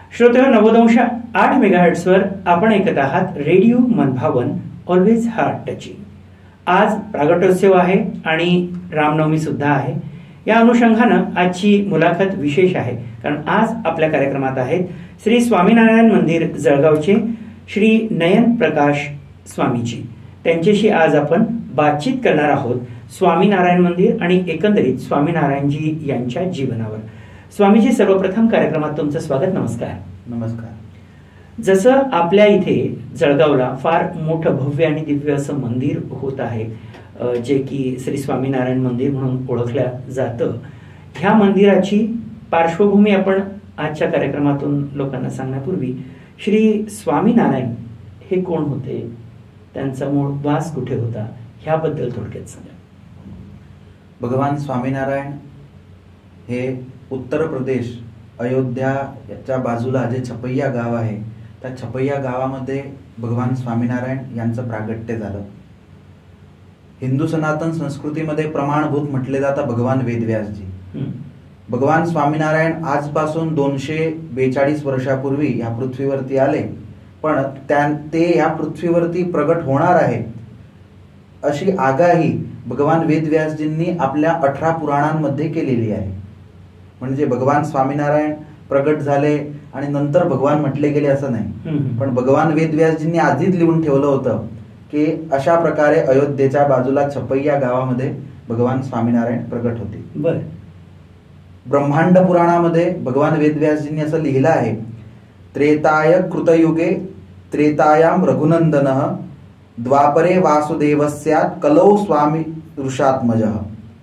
श्रोते 90.8 मेगाहर्ट्झवर आपण ऐकत आहात रेडिओ मनभावन, ऑलवेज हार्ट टचिंग. आज प्रागट्योत्सव आहे आणि रामनवमी सुद्धा आहे. या अनुषंगानं आजची मुलाखत विशेष आहे, कारण आज आपल्या कार्यक्रमात आहेत श्री स्वामीनारायण मंदिर जळगावचे श्री नयन प्रकाश स्वामीजी. त्यांच्याशी आज आपण बातचीत करणार आहोत स्वामीनारायण मंदिर आणि एकंदरीत स्वामीनारायणजी यांच्या जीवनावर. स्वामीजी, सर्वप्रथम कार्यक्रमात तुमचं स्वागत. नमस्कार. नमस्कार. जसं आपल्या इथे जळगावला फार मोठं भव्य आणि दिव्य असं मंदिर होत आहे, जे की श्री स्वामीनारायण मंदिर म्हणून ओळखलं जातं. ह्या मंदिराची पार्श्वभूमी आपण आजच्या कार्यक्रमातून लोकांना सांगण्यापूर्वी श्री स्वामीनारायण हे कोण होते, त्यांचा मूळ वास कुठे होता, ह्याबद्दल थोडक्यात सांगा. भगवान स्वामीनारायण हे उत्तर प्रदेश अयोध्याच्या बाजूला जे छपैया गाव आहे, त्या छपैया गावामध्ये भगवान स्वामीनारायण यांचं प्रागट्य झालं. हिंदू सनातन संस्कृतीमध्ये प्रमाणभूत म्हटले जातं भगवान वेदव्यासजी. भगवान स्वामीनारायण आजपासून 242 वर्षापूर्वी या पृथ्वीवरती आले, पण ते या पृथ्वीवरती प्रगट होणार आहे अशी आगाही भगवान वेदव्यासजींनी आपल्या 18 पुराणांमध्ये केलेली आहे. म्हणजे भगवान स्वामीनारायण प्रगट झाले आणि नंतर भगवान म्हटले गेले असं नाही, पण भगवान वेदव्यासजींनी आधीच लिहून ठेवलं होतं की अशा प्रकारे अयोध्येच्या बाजूला छपैया गावामध्ये भगवान स्वामीनारायण प्रगट होते. बर. ब्रह्मांड पुराणामध्ये भगवान वेदव्यासजींनी असं लिहिलं आहे, त्रेताय कृतयुगे त्रेतायाम रघुनंदनः द्वापरे वासुदेवस्यात् कलौ स्वामी ऋषात्मजः.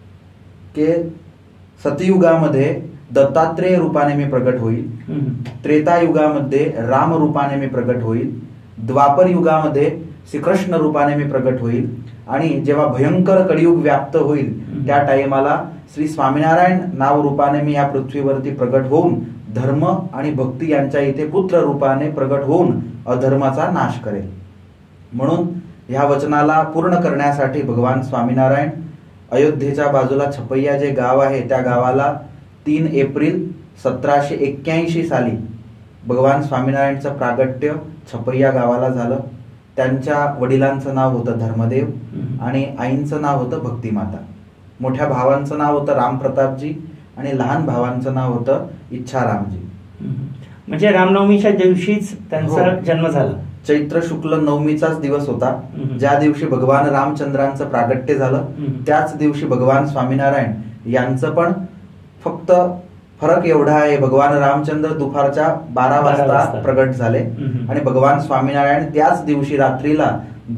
के सतयुगामध्ये दत्तात्रेय रूपाने मी प्रगट होईल, त्रेतायुगामध्ये राम रूपाने मी प्रगट होईल, द्वापर युगामध्ये श्रीकृष्ण रूपाने मी प्रगट होईल, आणि जेव्हा भयंकर कलियुग व्याप्त होईल त्या टाइमाला श्री स्वामीनारायण नाव रूपाने मी या पृथ्वीवरती प्रगट होऊन धर्म आणि भक्ती यांच्या इथे पुत्र रूपाने प्रगट होऊन अधर्माचा नाश करेल. म्हणून ह्या वचनाला पूर्ण करण्यासाठी भगवान स्वामीनारायण अयोध्येच्या बाजूला छपैया जे गाव आहे त्या गावाला 3 एप्रिल 1781 साली भगवान स्वामीनारायणचं प्रागट्य छपैया गावाला झालं. त्यांच्या वडिलांचं नाव होतं धर्मदेव आणि आईंचं नाव होतं भक्तिमाता. मोठ्या भावांचं नाव होतं रामप्रतापजी आणि लहान भावांचं नाव होतं इच्छारामजी. म्हणजे रामनवमीच्या दिवशीच त्यांचा जन्म झाला. चैत्र शुक्ल नवमीचाच दिवस होता, ज्या दिवशी भगवान रामचंद्रांचं प्रागट्य झालं. त्याच दिवशी भगवान स्वामीनारायण यांचं पण फक्त फरक एवढा आहे, भगवान रामचंद्र दुपारच्या 12 वाजता प्रगट झाले आणि भगवान स्वामीनारायण त्याच दिवशी रात्रीला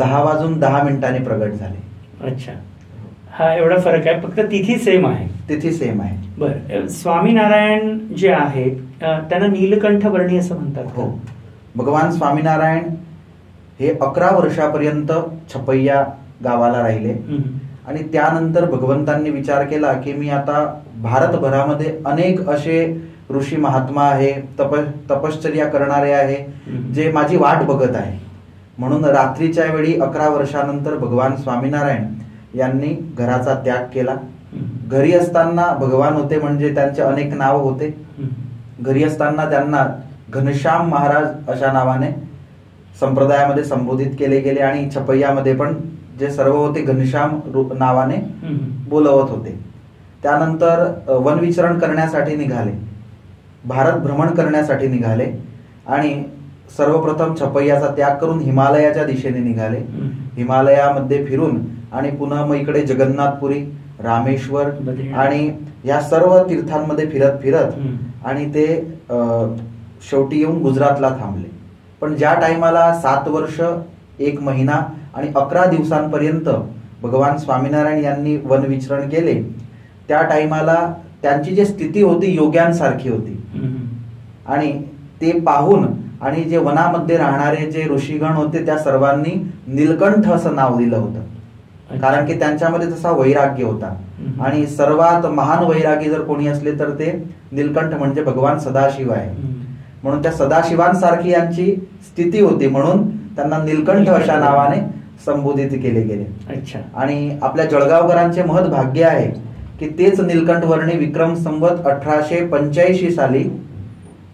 10:10 प्रगट झाले. अच्छा, हा एवढा फरक आहे, फक्त तिथी सेम आहे. तिथी सेम आहे. बर. स्वामीनारायण जे आहेत त्यांना नीलकंठ वर्णी असं म्हणतात. हो, भगवान स्वामीनारायण हे 11 वर्षापर्यंत छपैया गावाला राहिले आणि त्यानंतर भगवंतांनी विचार केला की मी आता भारतभरामध्ये अनेक असे ऋषी महात्मा आहे, तपश्चर्या करणारे आहे, जे माझी वाट बघत आहे. म्हणून रात्रीच्या वेळी 11 वर्षानंतर भगवान स्वामीनारायण यांनी घराचा त्याग केला. घरी असताना भगवान होते म्हणजे त्यांचे अनेक नाव होते. घरी असताना त्यांना घनश्याम महाराज अशा नावाने संप्रदायामध्ये संबोधित केले गेले आणि छपैयामध्ये पण जे सर्व होते घनश्याम नावाने बोलवत होते. त्यानंतर वनविचरण करण्यासाठी निघाले, भारत भ्रमण करण्यासाठी निघाले आणि सर्वप्रथम छपैयाचा त्याग करून हिमालयाच्या दिशेने निघाले. हिमालयामध्ये फिरून आणि पुन्हा मग इकडे जगन्नाथपुरी, रामेश्वर आणि या सर्व तीर्थांमध्ये फिरत फिरत आणि ते शेवटी येऊन गुजरातला थांबले. पण ज्या टाइमाला 7 वर्ष 1 महिना आणि 11 दिवसांपर्यंत भगवान स्वामीनारायण यांनी वनविचरण केले, त्या टाइमाला त्यांची जी स्थिती होती योग्यांसारखी होती. आणि ते पाहून आणि जे वनामध्ये राहणारे जे ऋषीगण होते त्या सर्वांनी नीलकंठ असं नाव दिलं होतं, कारण की त्यांच्यामध्ये तसा वैराग्य होता. आणि सर्वात महान वैरागी जर कोणी असले तर ते नीलकंठ म्हणजे भगवान सदाशिव आहे. म्हणून त्या सदाशिवांसारखी यांची स्थिती होती, म्हणून त्यांना नीलकंठ अशा नावाने संबोधित केले गेले. अच्छा. आणि आपल्या जळगावकरांचे महत् भाग्य आहे की तेच नीलकंठ वर्णी विक्रम संवत 1885 साली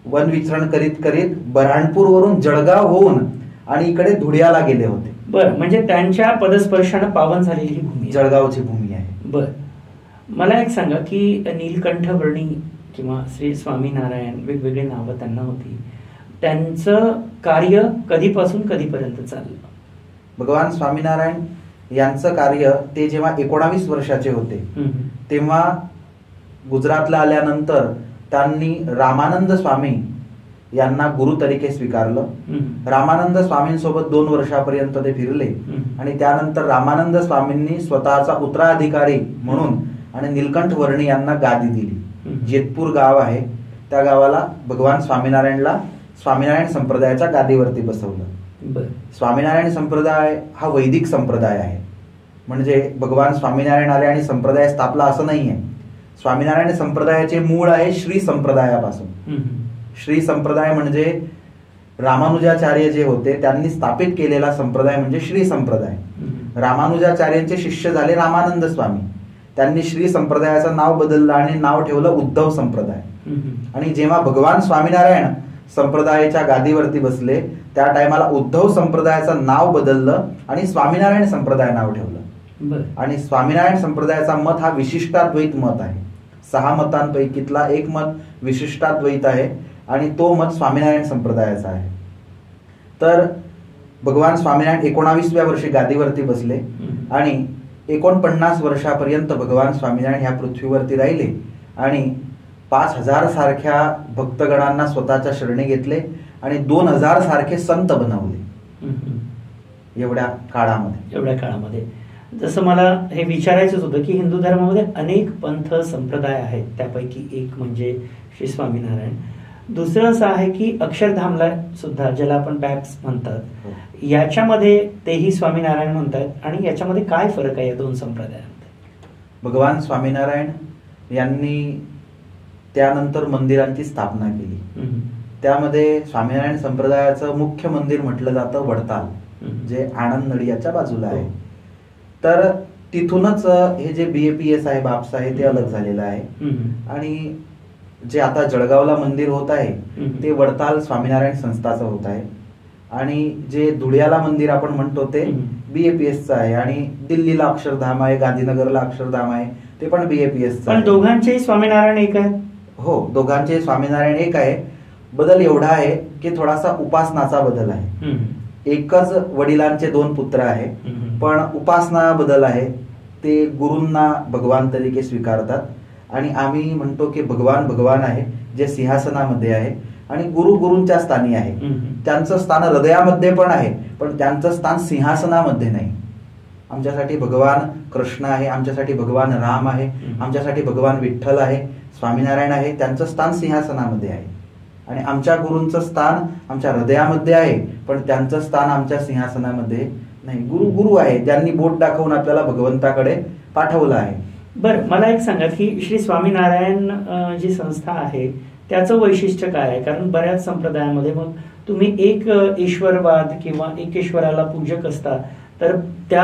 वन विचरण करीत करीत बऱ्हाणपूर वरून जळगाव होऊन आणि इकडे धुळ्याला गेले होते. बरं, म्हणजे त्यांच्या पदस्पर्शानं पावन झालेली भूमी जळगावची भूमी आहे. बरं, मला एक सांगा की नीलकंठवर्णी किंवा श्री स्वामीनारायण वेगवेगळे नावं त्यांना होती, त्यांचं कार्य कधीपासून कधीपर्यंत चाललं? भगवान स्वामीनारायण यांचं कार्य ते जेव्हा 19 वर्षाचे होते तेव्हा गुजरातला आल्यानंतर त्यांनी रामानंद स्वामी यांना गुरु तरीके स्वीकारलं. रामानंद स्वामींसोबत 2 वर्षापर्यंत ते फिरले आणि त्यानंतर रामानंद स्वामींनी स्वतःचा उत्तराधिकारी म्हणून आणि नीलकंठ वर्णी यांना गादी दिली. जेतपूर गाव आहे, त्या गावाला भगवान स्वामीनारायणला स्वामीनारायण संप्रदायाच्या गादीवरती बसवलं. स्वामीनारायण संप्रदाय हा वैदिक संप्रदाय आहे, म्हणजे भगवान स्वामीनारायण आले आणि संप्रदाय स्थापला असं नाहीये. स्वामीनारायण संप्रदायाचे मूळ आहे श्री संप्रदायापासून. श्री संप्रदाय म्हणजे रामानुजाचार्य जे होते त्यांनी स्थापित केलेला संप्रदाय म्हणजे श्री संप्रदाय. रामानुजाचार्यांचे शिष्य झाले रामानंद स्वामी, त्यांनी श्री संप्रदायाचं नाव बदललं आणि नाव ठेवलं उद्धव संप्रदाय. आणि जेव्हा भगवान स्वामीनारायण संप्रदायाच्या गादीवरती बसले त्या टायमाला उद्धव संप्रदायाचं नाव बदललं आणि स्वामीनारायण संप्रदाय नाव ठेवलं. आणि स्वामीनारायण संप्रदायाचा मत हा विशिष्टाद्वैत मत आहे. 6 मतांपैकीतला एक मत विशिष्टाद्वैत आहे आणि तो मत स्वामीनारायण संप्रदायाचा आहे. तर भगवान स्वामीनारायण 19व्या वर्षी गादीवरती बसले आणि 49 वर्षापर्यंत भगवान स्वामीनारायण ह्या पृथ्वीवरती राहिले आणि 5000 सारख्या भक्तगणांना स्वतःच्या शरणी घेतले आणि 2000 सारखे संत बनवले एवढ्या काळामध्ये. जसं मला हे विचारायचंच होतं की हिंदू धर्मामध्ये अनेक पंथ संप्रदाय आहेत, त्यापैकी एक म्हणजे श्री स्वामीनारायण. दुसरं असं आहे की अक्षरधामला सुद्धा, ज्याला आपण बॅप्स म्हणतात, याच्यामध्ये तेही स्वामीनारायण म्हणतात आणि याच्यामध्ये काय फरक आहे या 2 संप्रदायांमध्ये? भगवान स्वामीनारायण यांनी त्यानंतर मंदिरांची स्थापना केली. त्यामध्ये स्वामीनारायण संप्रदायाचं मुख्य मंदिर म्हटलं जातं वडताल, जे आनंद नडियाच्या बाजूला आहे. तर तिथूनच हे जे BAPS आहे, बाप्स आहे, ते अलग झालेलं आहे. आणि जे आता जळगावला मंदिर होत आहे ते वडताल स्वामीनारायण संस्थाचं होत आहे. आणि जे धुळ्याला मंदिर आपण म्हणतो ते BAPSचं आहे. आणि दिल्लीला अक्षरधाम आहे, गांधीनगरला अक्षरधाम आहे, ते पण BAPSचं आहे. दोघांचेही स्वामीनारायण एक आहे? हो, दोघांचे स्वामीनारायण एक आहे. बदल एवढा आहे की थोडासा उपासनाचा बदल आहे. एकच वडिलांचे 2 पुत्र आहे, पण उपासना बदल आहे. ते गुरूंना भगवान तरीके स्वीकारतात आणि आम्ही म्हणतो की भगवान भगवान आहे जे सिंहासनामध्ये आहे आणि गुरु गुरूंच्या स्थानी आहे. त्यांचं स्थान हृदयामध्ये पण आहे, पण त्यांचं स्थान सिंहासनामध्ये नाही. आमच्यासाठी भगवान कृष्ण आहे, आमच्यासाठी भगवान राम आहे, आमच्यासाठी भगवान विठ्ठल आहे, स्वामीनारायण आहे. त्यांचं स्थान सिंहासनामध्ये आहे आणि आमच्या गुरूंचं स्थान आमच्या हृदयामध्ये आहे, पण त्यांचं स्थान आमच्या सिंहासनामध्ये नाही. गुरु गुरु आहे, त्यांनी बोट दाखवून आपल्याला भगवंताकडे पाठवलं आहे. बरं, मला एक सांगा की श्री स्वामीनारायण जी संस्था आहे त्याचं वैशिष्ट्य काय आहे? कारण बऱ्याच संप्रदायामध्ये मग तुम्ही एक ईश्वरवाद किंवा एक ईश्वराला पूजक असता, तर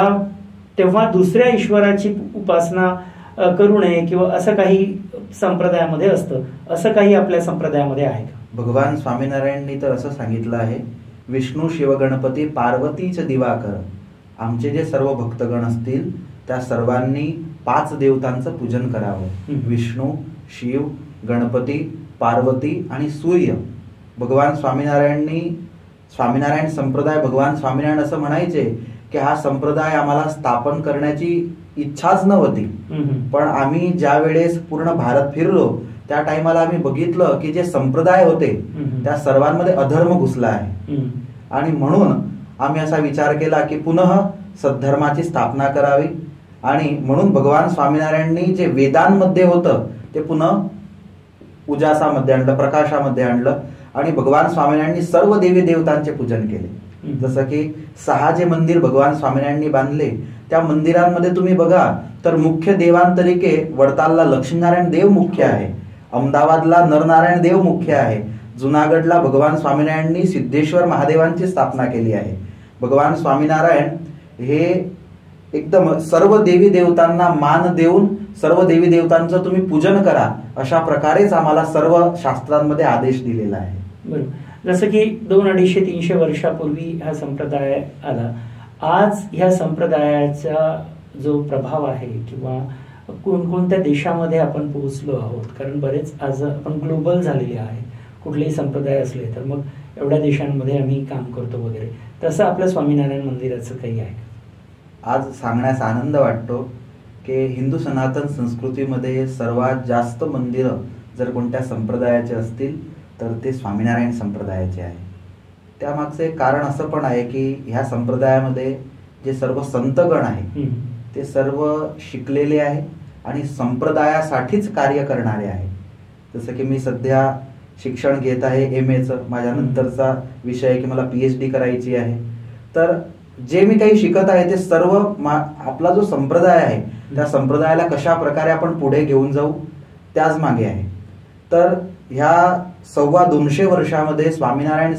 तेव्हा दुसऱ्या ईश्वराची उपासना करू नये किंवा असं काही संप्रदायामध्ये असतं, असं काही आपल्या संप्रदायामध्ये आहे का? भगवान स्वामीनारायणनी तर असं सांगितलं आहे, विष्णू शिवगणपती पार्वतीच दिवाकर. आमचे जे सर्व भक्तगण असतील त्या सर्वांनी 5 देवतांचं पूजन करावं. विष्णू, शिव, गणपती, पार्वती आणि सूर्य. भगवान स्वामीनारायण संप्रदाय, भगवान स्वामीनारायण असं म्हणायचे की हा संप्रदाय आम्हाला स्थापन करण्याची इच्छाच नव्हती, पण आम्ही ज्या वेळेस पूर्ण भारत फिरलो त्या टाइमाला आम्ही बघितलं की जे संप्रदाय होते त्या सर्वांमध्ये अधर्म घुसला आहे आणि म्हणून आम्ही असा विचार केला की पुनः सद्धर्माची स्थापना करावी. आणि म्हणून भगवान स्वामीनारायणनी जे वेदांमध्ये होतं ते पुन्हा उजासामध्ये आणलं, प्रकाशामध्ये आणलं आणि भगवान स्वामीनारायणनी सर्व देवी देवतांचे पूजन केले. जसं की 6 जे मंदिर भगवान स्वामीनारायणनी बांधले त्या मंदिरांमध्ये तुम्ही बघा तर मुख्य देवांतरिके वडतालला लक्ष्मीनारायण देव मुख्य आहे, अहमदाबादला नरनारायण देव मुख्य आहे, जुनागडला भगवान स्वामीनारायणनी सिद्धेश्वर महादेवांची स्थापना केली आहे. भगवान स्वामीनारायण हे एकदम सर्व देवी देवतांना मान देऊन सर्व देवी देवतांचं तुम्ही पूजन करा अशा प्रकारेच आम्हाला सर्व शास्त्रांमध्ये आदेश दिलेला आहे. बरोबर. जसं की 200-250-300 वर्षापूर्वी हा संप्रदाय आला, आज ह्या संप्रदायाचा जो प्रभाव आहे किंवा कोणकोणत्या देशामध्ये आपण पोहोचलो आहोत, कारण बरेच आज आपण ग्लोबल झालेले आहे, कुठलेही संप्रदाय असले तर मग एवढ्या देशांमध्ये आम्ही काम करतो वगैरे, तसं आपल्या स्वामीनारायण मंदिराचं काही आहे? आज सांगण्यास आनंद वाटतो की हिंदू सनातन संस्कृतीमध्ये सर्वात जास्त मंदिरं जर कोणत्या संप्रदायाचे असतील तर ते स्वामीनारायण संप्रदायाचे आहे. त्यामागचं एक कारण असं पण आहे की ह्या संप्रदायामध्ये जे सर्व संतगण आहे ते सर्व शिकलेले आहे आणि संप्रदायासाठीच कार्य करणारे आहे. जसं की मी सध्या शिक्षण घेत आहे MAचं, माझ्या नंतरचा विषय आहे की मला PhD करायची आहे. तर जे मी काही शिकत आहे ते सर्व आपला जो संप्रदाय आहे त्या संप्रदायाला कशा प्रकारे आपण पुढे घेऊन जाऊ त्याच मागे आहे. तर ह्या 250 वर्षामध्ये स्वामीनारायण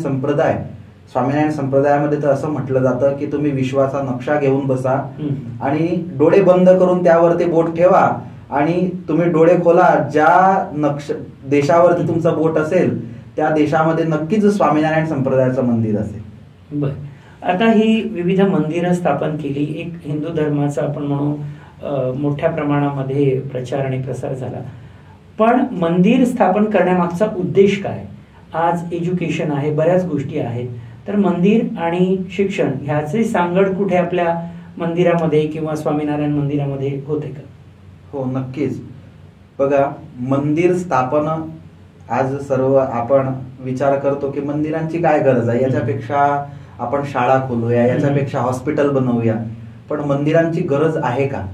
संप्रदायामध्ये तर असं म्हटलं जातं की तुम्ही विश्वाचा नक्षा घेऊन बसा आणि डोळे बंद करून त्यावरती बोट ठेवा आणि तुम्ही डोळे खोला, ज्या देशावरती तुमचं बोट असेल त्या देशामध्ये नक्कीच स्वामीनारायण संप्रदायाचं मंदिर असेल. बर, आता ही विविध मंदिरं स्थापन केली, एक हिंदू धर्माचा आपण म्हणू मोठ्या प्रमाणामध्ये प्रचार आणि प्रसार झाला, पण मंदिर स्थापन करण्यामागचा उद्देश काय? आज एज्युकेशन आहे, बऱ्याच गोष्टी आहेत, तर मंदिर आणि शिक्षण ह्याचे सांगड कुठे आपल्या मंदिरामध्ये किंवा स्वामीनारायण मंदिरामध्ये होते का? हो, नक्कीच. बघा, मंदिर स्थापन आज सर्व आपण विचार करतो की मंदिरांची काय गरज आहे, याच्यापेक्षा आपण शाळा खोलूया, याच्यापेक्षा हॉस्पिटल बनवूया, पण मंदिरांची गरज आहे का?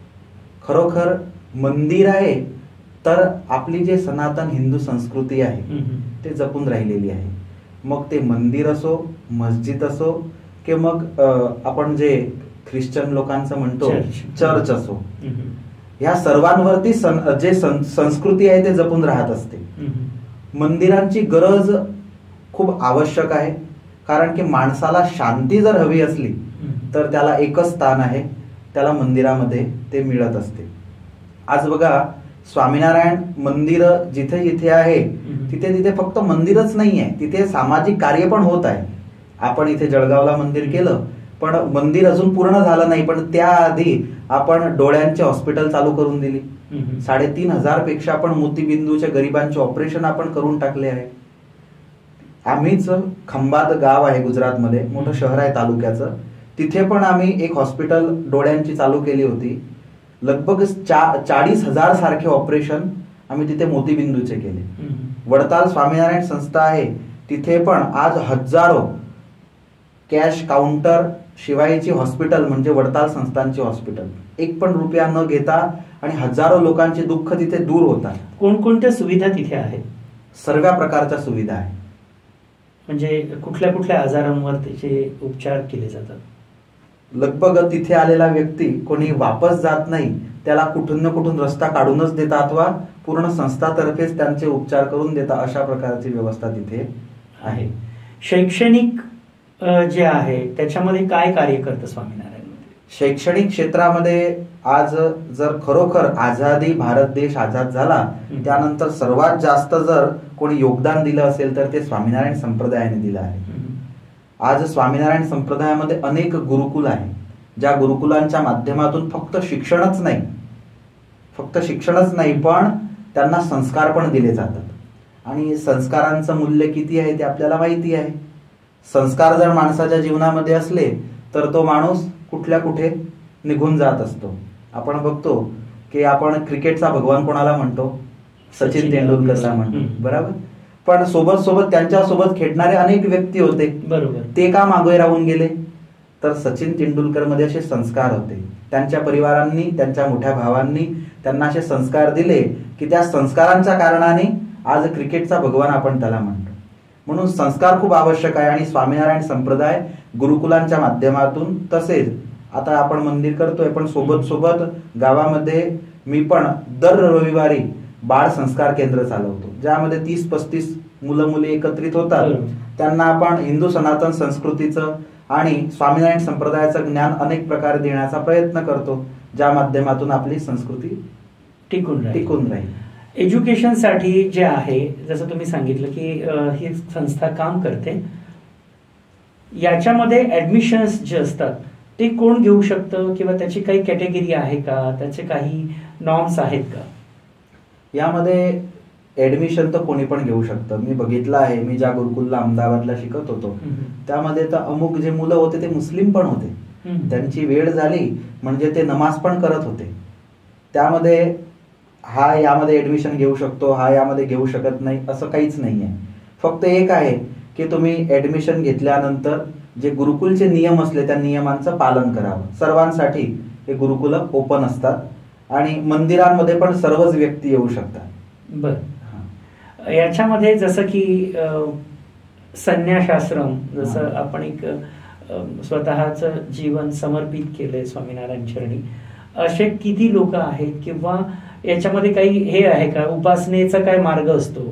खरोखर मंदिर आहे तर आपली जे सनातन हिंदू संस्कृती आहे ते जपून राहिलेली आहे. मग ते मंदिर असो, मस्जिद असो की मग आपण जे ख्रिश्चन लोकांचं म्हणतो चर्च असो, ह्या सर्वांवरती जे संस्कृती आहे ते जपून राहत असते. मंदिरांची गरज खूप आवश्यक आहे, कारण की माणसाला शांती जर हवी असली तर त्याला एकच स्थान आहे, त्याला मंदिरामध्ये ते मिळत असते. आज बघा, स्वामीनारायण मंदिर जिथे जिथे आहे तिथे तिथे फक्त मंदिरच नाही आहे, तिथे सामाजिक कार्य पण होत आहे. आपण इथे जळगावला मंदिर केलं, पण मंदिर अजून पूर्ण झालं नाही, पण त्याआधी आपण डोळ्यांचे हॉस्पिटल चालू करून दिली. 3,500 पेक्षा पण मोतीबिंदूच्या गरिबांचे ऑपरेशन आपण करून टाकले आहे. आम्हीच खंबात गाव आहे गुजरातमध्ये, मोठं शहर आहे तालुक्याचं, तिथे पण आम्ही एक हॉस्पिटल डोळ्यांची चालू केली होती. लगभग 40,000 सारखे ऑपरेशन आम्ही तिथे मोतीबिंदूचे केले. वडताल स्वामीनारायण संस्था आहे, तिथे पण आज हजारो कॅश काउंटर शिवायची हॉस्पिटल म्हणजे वडताल संस्थांची हॉस्पिटल, एक पण रुपया न घेता आणि हजारो लोकांचे दुःख तिथे दूर होतात. कोणकोणत्या सुविधा तिथे आहेत? सर्व प्रकारच्या सुविधा आहे. म्हणजे कुठल्या कुठल्या आजारांवर त्याचे उपचार केले जातात? लगभग तिथे आलेला व्यक्ती कोणी वापस जात नाही, त्याला कुठून न कुठून रस्ता काढूनच देतात अथवा पूर्ण संस्थातर्फेच त्यांचे उपचार करून देतात, अशा प्रकारची व्यवस्था तिथे आहे. शैक्षणिक जे आहे त्याच्यामध्ये काय कार्य करतं स्वामीनारायण? शैक्षणिक क्षेत्रामध्ये आज जर खरोखर आझादी, भारत देश आझाद झाला त्यानंतर सर्वात जास्त जर कोणी योगदान दिलं असेल तर ते स्वामीनारायण संप्रदायाने दिलं आहे. आज स्वामीनारायण संप्रदायामध्ये अनेक गुरुकुल आहे, ज्या गुरुकुलांच्या माध्यमातून फक्त शिक्षणच नाही पण त्यांना संस्कार पण दिले जातात. आणि संस्कारांचं मूल्य किती आहे ते आपल्याला माहिती आहे. संस्कार जर माणसाच्या जीवनामध्ये असले तर तो माणूस कुठल्या कुठे निघून जात असतो. आपण बघतो की आपण क्रिकेटचा भगवान कोणाला म्हणतो? सचिन तेंडुलकरला म्हणतो, बरोबर. पण सोबत सोबत त्यांच्यासोबत खेळणारे अनेक व्यक्ती होते, बरोबर. ते का मागे राहून गेले? तर सचिन तेंडुलकर मध्ये असे संस्कार होते, त्यांच्या परिवारांनी, त्यांच्या मोठ्या भावांनी त्यांना असे संस्कार दिले की त्या संस्कारांच्या कारणाने आज क्रिकेटचा भगवान आपण त्याला म्हणतो. म्हणून संस्कार खूप आवश्यक आहे. आणि स्वामीनारायण संप्रदाय गुरुकुलांच्या माध्यमातून, तसेच आता आपण मंदिर करतोय पण सोबत सोबत गावामध्ये मी पण दर रविवारी बाळ संस्कार केंद्र चालवतो, ज्यामध्ये 30-35 मुलं मुली एकत्रित होतात. त्यांना आपण हिंदू सनातन संस्कृतीचं आणि स्वामीनारायण संप्रदायाचं ज्ञान अनेक प्रकारे देण्याचा प्रयत्न करतो, ज्या माध्यमातून आपली संस्कृती टिकून राहील. एज्युकेशनसाठी जे आहे, जसं तुम्ही सांगितलं की ही संस्था काम करते, याच्यामध्ये ऍडमिशन्स जे असतात ते कोण घेऊ शकतं किंवा त्याची काही कॅटेगरी आहे का, त्याचे काही नॉर्म्स आहेत का? यामध्ये ऍडमिशन तर कोणी पण घेऊ शकतं. मी बघितलं आहे, मी ज्या गुरुकुलला अहमदाबादला शिकत होतो त्यामध्ये तर अमुक जे मुलं होते ते मुस्लिम पण होते. त्यांची वेळ झाली म्हणजे ते नमाज पण करत होते. त्यामध्ये हा यामध्ये ऍडमिशन घेऊ शकतो, हा यामध्ये घेऊ शकत नाही असं काहीच नाही आहे. फक्त एक आहे की तुम्ही ऍडमिशन घेतल्यानंतर जे गुरुकुलचे नियम असले त्या नियमांचं पालन करावं. सर्वांसाठी हे गुरुकुल ओपन असतात आणि मंदिरांमध्ये पण सर्वच व्यक्ती येऊ शकतात. बर, याच्यामध्ये जसं की संन्यासाश्रम, जसं आपण एक स्वतःचं जीवन समर्पित केलंय स्वामीनारायण चरणी, असे किती लोक आहेत किंवा याच्यामध्ये काही हे आहे का, उपासनेचा काय मार्ग असतो?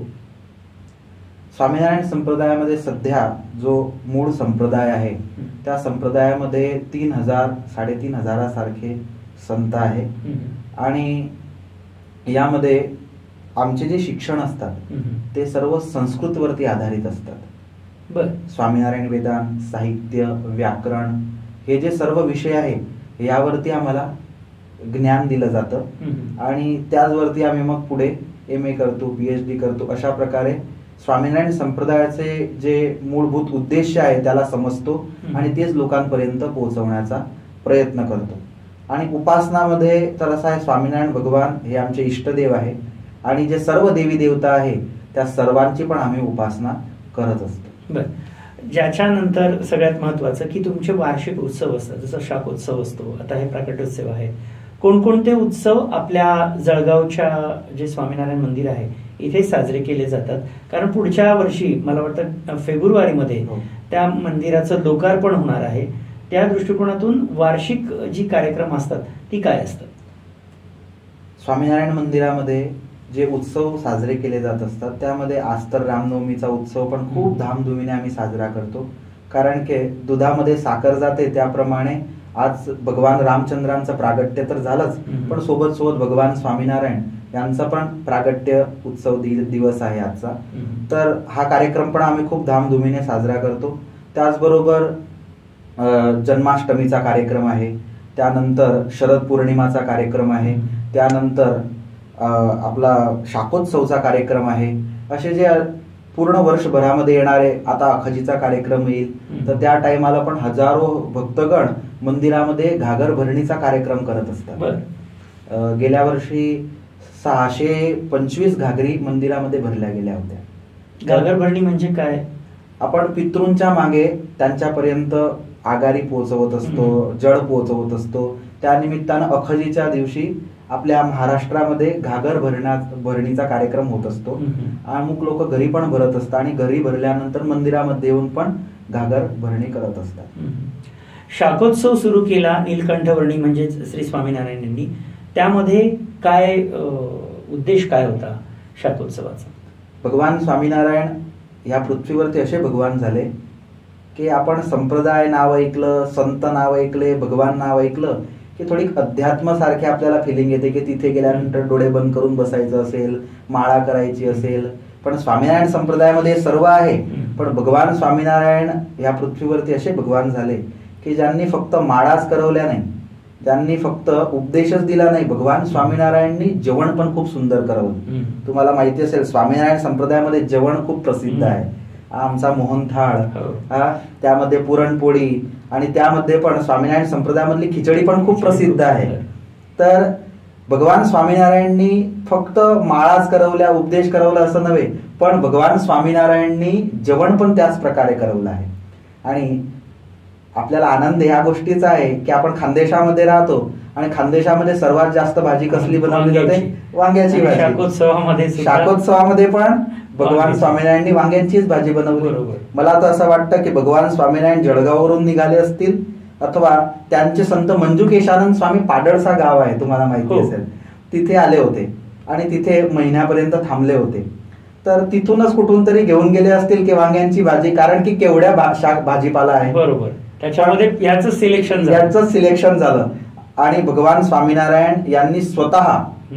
स्वामीनारायण संप्रदायामध्ये सध्या जो मूळ संप्रदाय आहे त्या संप्रदायामध्ये 3,000 3,500 सारखे संत आहे आणि यामध्ये आमचे जे शिक्षण असतात ते सर्व संस्कृतवरती आधारित असतात. स्वामीनारायण वेदांत, साहित्य, व्याकरण हे जे सर्व विषय आहे यावरती आम्हाला ज्ञान दिलं जातं आणि त्याचवरती आम्ही मग पुढे MA करतो, PhD करतो. अशा प्रकारे स्वामीनारायण संप्रदायाचे जे मूलभूत उद्देश आहे त्याला समजतो आणि तेच लोकांपर्यंत पोहोचवण्याचा प्रयत्न करतो. आणि उपासनामध्ये तर असं आहे, स्वामीनारायण भगवान हे आमचे इष्टदेव आहे आणि जे सर्व देवी देवता आहे त्या सर्वांची पण आम्ही उपासना करत असतो. बरं, ज्याच्यानंतर सगळ्यात महत्वाचं की तुमचे वार्षिक उत्सव असतात, जसं शाकोत्सव असतो, आता हे प्राकटोत्सव आहे. कोणकोणते उत्सव आपल्या जळगावच्या जे स्वामीनारायण मंदिर आहे इथे साजरे केले जातात? कारण पुढच्या वर्षी मला वाटतं फेब्रुवारीमध्ये त्या मंदिराचं लोकार्पण होणार आहे. त्या दृष्टिकोनातून वार्षिक जी कार्यक्रम असतात ती काय असतात? स्वामीनारायण मंदिरामध्ये जे उत्सव साजरे केले जात असतात त्यामध्ये आज तर रामनवमीचा उत्सव पण खूप धामधुमीने आम्ही साजरा करतो. कारण की दुधामध्ये साखर जाते त्याप्रमाणे आज भगवान रामचंद्रांचं प्रागट्य तर झालंच, पण सोबत सोबत भगवान स्वामीनारायण यांचा पण प्रागट्य उत्सव दिवस आहे आजचा. तर हा कार्यक्रम पण आम्ही खूप धामधुमीने साजरा करतो. त्याचबरोबर जन्माष्टमीचा कार्यक्रम आहे, त्यानंतर शरद पौर्णिमाचा कार्यक्रम आहे, त्यानंतर आपला शाकोत्सवचा कार्यक्रम आहे. असे जे पूर्ण वर्षभरामध्ये येणारे, आता अखजीचा कार्यक्रम येईल तर त्या टाइमाला पण हजारो भक्तगण मंदिरामध्ये घागर भरणीचा कार्यक्रम करत असतात. गेल्या वर्षी 625 घागरी मंदिरामध्ये भरल्या गेल्या होत्या. घागर भरणी म्हणजे काय? आपण पितृंच्या मागे त्यांच्यापर्यंत आगारी पोहोचवत असतो, जळ पोहोचवत असतो. त्या निमित्तानं अखजीच्या दिवशी आपल्या महाराष्ट्रामध्ये घागर भरणीचा कार्यक्रम होत असतो. अमुक लोक घरी पण भरत असतात आणि घरी भरल्यानंतर मंदिरामध्ये येऊन पण घागर भरणी करत असतात. शाकोत्सव सुरू केला नीलकंठवर्णी म्हणजे श्री स्वामीनारायणांनी, त्यामध्ये काय उद्देश काय होता शाकोत्सवाचा? भगवान स्वामीनारायण या पृथ्वीवरती असे भगवान झाले की आपण संप्रदाय नाव ऐकलं, संत नाव ऐकले, भगवान नाव ऐकलं की थोडी अध्यात्म सारखी आपल्याला फिलिंग येते की तिथे गेल्यानंतर डोळे बंद करून बसायचं असेल, माळा करायची असेल. पण स्वामीनारायण संप्रदायामध्ये सर्व आहे. पण भगवान स्वामीनारायण या पृथ्वीवरती असे भगवान झाले की ज्यांनी फक्त माळाच करवल्या नाही, त्यांनी फक्त उपदेशच दिला नाही, भगवान स्वामीनारायणनी जेवण पण खूप सुंदर करवलं. तुम्हाला माहिती असेल स्वामीनारायण संप्रदायामध्ये जेवण खूप प्रसिद्ध आहे. आमचा मोहनथाळ, त्यामध्ये पुरणपोळी आणि त्यामध्ये पण स्वामीनारायण संप्रदायामधली खिचडी पण खूप प्रसिद्ध आहे. तर भगवान स्वामीनारायणनी फक्त माळाच करवल्या, उपदेश करवला असं नव्हे, पण भगवान स्वामीनारायणनी जेवण पण त्याच प्रकारे करवलं आहे. आणि आपल्याला आनंद ह्या गोष्टीचा आहे की आपण खानदेशामध्ये राहतो आणि खानदेशामध्ये सर्वात जास्त भाजी कसली बनवली जाते? वांग्याची भाजी. शाकोत्सवामध्ये पण भगवान स्वामीनारायणनी वांग्यांचीच भाजी बनवली. मला तर असं वाटतं की भगवान स्वामीनारायण जळगाववरून निघाले असतील अथवा त्यांचे संत मंजुकेशानंद स्वामी पाडळसा गाव आहे, तुम्हाला माहिती असेल, तिथे आले होते आणि तिथे महिन्यापर्यंत थांबले होते. तर तिथूनच कुठून तरी घेऊन गेले असतील की वांग्यांची भाजी, कारण की केवढ्या भाजीपाला आहे. बरोबर, त्याच्यामध्ये याचं सिलेक्शन झालं आणि भगवान स्वामीनारायण यांनी स्वतः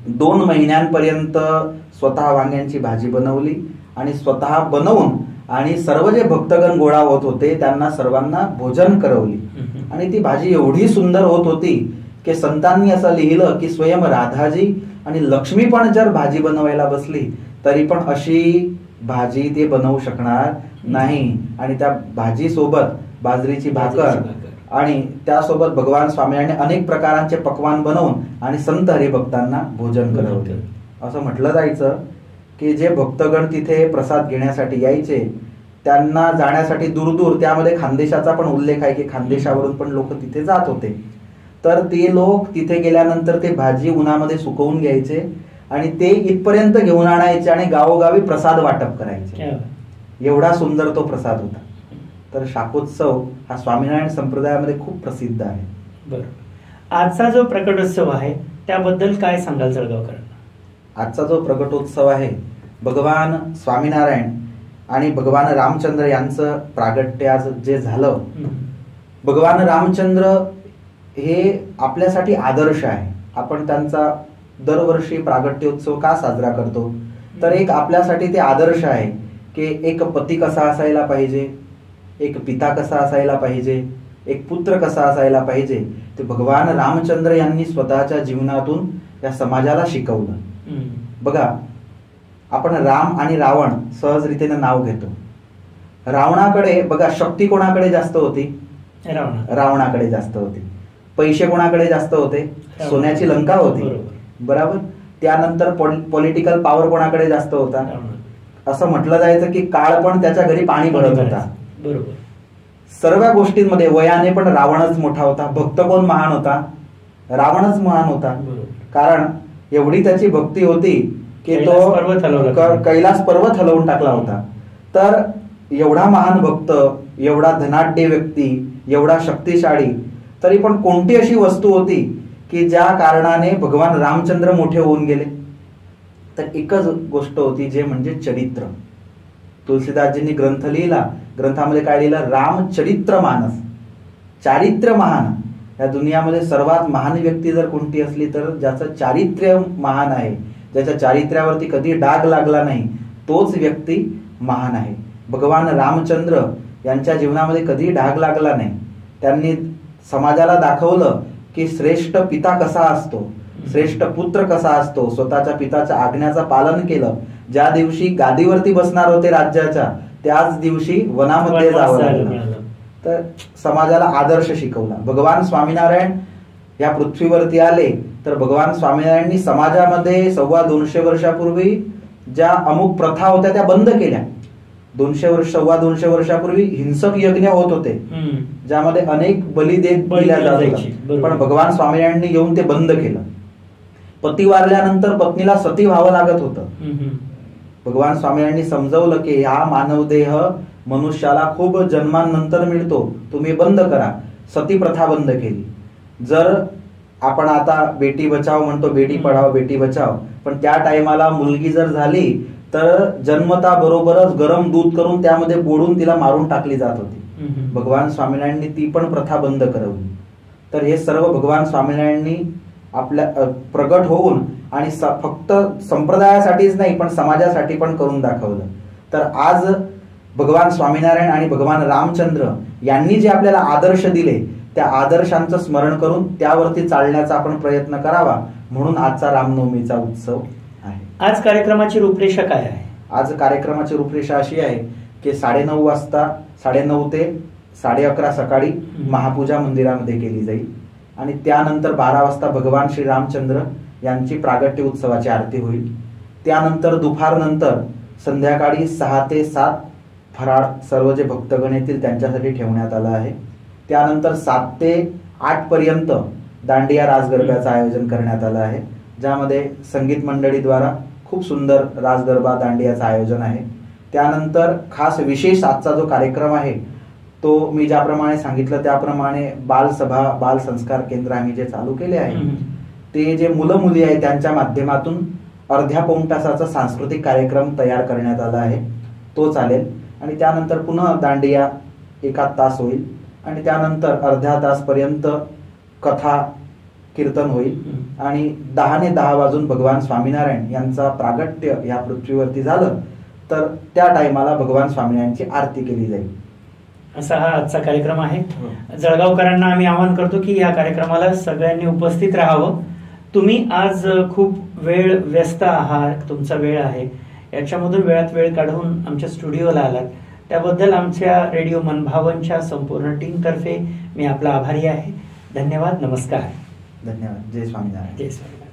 2 महिन्यांपर्यंत स्वतः वांग्यांची भाजी बनवली आणि स्वतः बनवून आणि सर्व जे भक्तगण गोळा होत होते त्यांना सर्वांना भोजन करवली. आणि ती भाजी एवढी सुंदर होत होती की संतांनी असं लिहिलं की स्वयं राधाजी आणि लक्ष्मी पण जर भाजी बनवायला बसली तरी पण अशी भाजी ते बनवू शकणार नाही. आणि त्या भाजी सोबत बाजरीची भाकर आणि त्यासोबत भगवान स्वामींनी अनेक प्रकारांचे पक्वान बनवून आणि संत हरिभक्तांना भोजन करवले. असं म्हटलं जायचं की जे भक्तगण तिथे प्रसाद घेण्यासाठी यायचे त्यांना जाण्यासाठी दूर दूर, त्यामध्ये खानदेशाचा पण उल्लेख आहे की खानदेशावरून पण लोक तिथे जात होते. तर ते लोक तिथे गेल्यानंतर ते भाजी उन्हामध्ये सुकवून घ्यायचे आणि ते इथपर्यंत घेऊन आणायचे आणि गावोगावी प्रसाद वाटप करायचे. एवढा सुंदर तो प्रसाद होता. तर शाकोत्सव हा स्वामीनारायण संप्रदायामध्ये खूप प्रसिद्ध आहे. बरोबर. आजचा जो प्रकटोत्सव आहे त्याबद्दल काय सांगाल जळगावकरांना? आजचा जो प्रकटोत्सव आहे भगवान स्वामीनारायण आणि भगवान रामचंद्र यांचं प्रागट्य आज जे झालं. भगवान रामचंद्र हे आपल्यासाठी आदर्श आहे. आपण त्यांचा दरवर्षी प्रागट्योत्सव का साजरा करतो तर एक आपल्यासाठी ते आदर्श आहे की एक पती कसा असायला पाहिजे, एक पिता कसा असायला पाहिजे, एक पुत्र कसा असायला पाहिजे, ते भगवान रामचंद्र यांनी स्वतःच्या जीवनातून या समाजाला शिकवलं. बघा, आपण राम आणि रावण सहजरीतीने नाव घेतो. रावणाकडे बघा शक्ती कोणाकडे जास्त होती? रावणाकडे जास्त होती. पैसे कोणाकडे जास्त होते? सोन्याची लंका होती. बरोबर. त्यानंतर पॉलिटिकल पॉवर कोणाकडे जास्त होता? असं म्हटलं जायचं की काळ पण त्याच्या घरी पाणी भरत होता. बरोबर. सर्व गोष्टींमध्ये वयाने पण रावणच मोठा होता. भक्त कोण महान होता? रावणच महान होता. कारण एवढी त्याची भक्ती होती की तो कैलास पर्वत हलवून टाकला होता. तर एवढा महान भक्त, एवढा धनाढ्य व्यक्ती, एवढा शक्तिशाली, तरी पण कोणती अशी वस्तू होती की ज्या कारणाने भगवान रामचंद्र मोठे होऊन गेले? तर एकच गोष्ट होती, जे म्हणजे चरित्र. तुलसीदासजींनी ग्रंथ लिहिला, ग्रंथामध्ये काय लिहिलं? रामचरित्र मानस. चारित्र्य महान. या दुनियामध्ये सर्वात महान व्यक्ती जर कोणती असली तर ज्याचं चारित्र्य महान आहे, ज्याच्या चारित्र्यावरती कधी डाग लागला नाही, तोच व्यक्ती महान आहे. भगवान रामचंद्र यांच्या जीवनामध्ये कधी डाग लागला नाही. त्यांनी समाजाला दाखवलं की श्रेष्ठ पिता कसा असतो, श्रेष्ठ पुत्र कसा असतो. स्वतःच्या पिताच्या आज्ञाचं पालन केलं. ज्या दिवशी गादीवरती बसणार होते राज्याच्या, त्याच दिवशी वनामध्ये जावं लागलं. तर समाजाला आदर्श शिकवला. भगवान स्वामीनारायण या पृथ्वीवरती आले तर भगवान स्वामीनारायणांनी समाजामध्ये 250 वर्षापूर्वी ज्या अमुक प्रथा होत्या त्या बंद केल्या. 250 वर्षापूर्वी हिंसक यज्ञ होत होते ज्यामध्ये अनेक बली दिल्या जात होत्या, पण भगवान स्वामीनारायणांनी येऊन ते बंद केलं. पती वारल्यानंतर पत्नीला सती व्हावं लागत होतं. भगवान स्वामीनारायणांनी समजवलं की हा मानवदेह मनुष्याला खूप जन्मांनंतर मिळतो, तुम्ही बंद करा. सती प्रथा बंद केली. जर आपण आता बेटी बचाव म्हणतो, बेटी पढाओ बेटी बचाव, पण त्या टायमाला मुलगी जर झाली तर जन्मता बरोबरच गरम दूध करून त्यामध्ये बोडून तिला मारून टाकली जात होती. भगवान स्वामीनारायणांनी ती पण प्रथा बंद करवली. तर हे सर्व भगवान स्वामीनारायणांनी आपल्या प्रगट होऊन आणि फक्त संप्रदायासाठीच नाही पण समाजासाठी पण करून दाखवलं. तर आज भगवान स्वामीनारायण आणि भगवान रामचंद्र यांनी जे आपल्याला आदर्श दिले त्या आदर्शांचं स्मरण करून त्यावरती चालण्याचा आपण प्रयत्न करावा, म्हणून आजचा रामनवमीचा उत्सव आहे. आज कार्यक्रमाची रूपरेषा काय आहे? आज कार्यक्रमाची रूपरेषा अशी आहे की 9:30 वाजता 9:30 ते 11:30 सकाळी महापूजा मंदिरामध्ये केली जाईल आणि त्यानंतर 12 वाजता भगवान श्री रामचंद्र यांची प्रागट्य उत्सवाची आरती होईल. त्यानंतर दुपारनंतर संध्याकाळी 6 ते 7 फराळ सर्व जे भक्तगण येतील त्यांच्यासाठी ठेवण्यात आलं आहे. त्यानंतर 7 ते 8 पर्यंत दांडिया रास गरब्याचं आयोजन करण्यात आलं आहे, ज्यामध्ये संगीत मंडळीद्वारा खूप सुंदर रास गरबा दांडियाचं आयोजन आहे. त्यानंतर खास विशेष आजचा जो कार्यक्रम आहे तो मी ज्याप्रमाणे सांगितलं त्याप्रमाणे बालसभा बाल संस्कार केंद्र आम्ही जे चालू केले आहे ते जे मुलं मुली आहेत त्यांच्या माध्यमातून अर्ध्या पाऊण तासाचा सांस्कृतिक कार्यक्रम तयार करण्यात आला आहे, तो चालेल. आणि त्यानंतर पुन्हा दांडिया 1 तास होईल आणि त्यानंतर अर्ध्या तास पर्यंत कथा कीर्तन होईल आणि 10:10 वाजून भगवान स्वामीनारायण यांचा प्रागट्य या पृथ्वीवरती झालं तर त्या टायमाला भगवान स्वामीनारायणची आरती केली जाईल. असा हा आजचा कार्यक्रम आहे. जळगावकरांना आम्ही आवाहन करतो की या कार्यक्रमाला सगळ्यांनी उपस्थित राहावं. तुम्ही आज खूप व्यस्त आहात, तुमचा वेळ आहे, याच्यामधून वेळात वेळ काढून आमच्या स्टुडिओला आलात त्याबद्दल आमच्या रेडिओ मनभावनच्या संपूर्ण टीमतर्फे मी आपला आभारी आहे. धन्यवाद. नमस्कार. धन्यवाद. जय स्वामीनारायण. जय स्वामीनारायण.